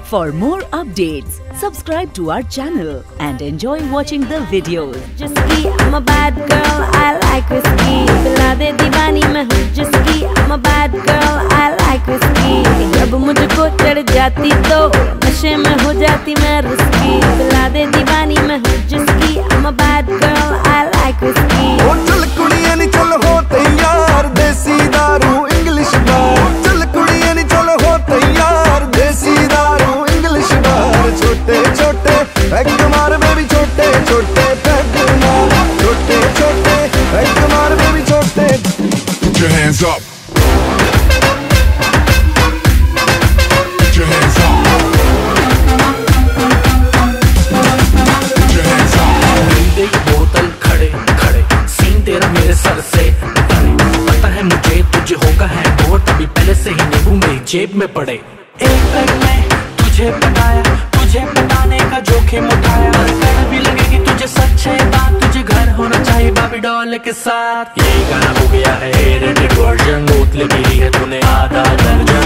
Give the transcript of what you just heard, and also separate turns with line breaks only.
For more updates, subscribe to our channel and enjoy watching the videos.
Jiski, I'm a bad girl, I like whiskey. पिला दे दीवानी मैं हूँ जिसकी. I'm a bad girl, I like whiskey. जब मुझको चढ़ जाती तो नशे में हो जाती मैं रिस्की. पिला दे दीवानी मैं हूँ जिसकी. I'm a bad girl, I like whiskey.
ओ चल कुड़ियां नी चल हो तैयार, देसी दारू इंग्लिश बार. चल कुड़ियां नी चल हो तैयार, देसी दारू इंग्लिश बार. छोटे छोटे पैग मार बेबी, छोटे छोटे पैग मार. छोटे छोटे पैग मार बेबी, छोटे.
Put your hands up. Put your hands up. Put your hands up.
दे बोतल खड़े खड़े, सीन तेरा मेरे सर से पता है मुझे तुझे होगा है और तभी पहले से ही नींबू मेरी जेब में पड़े. एक पैग में तुझे पटाया, तुझे पटाने का जोखिम उठाया. कर भी लगेगी तुझे सच्चे बात, तुझे घर होना चाहिए बाबी डॉल के साथ. ये गाना हो गया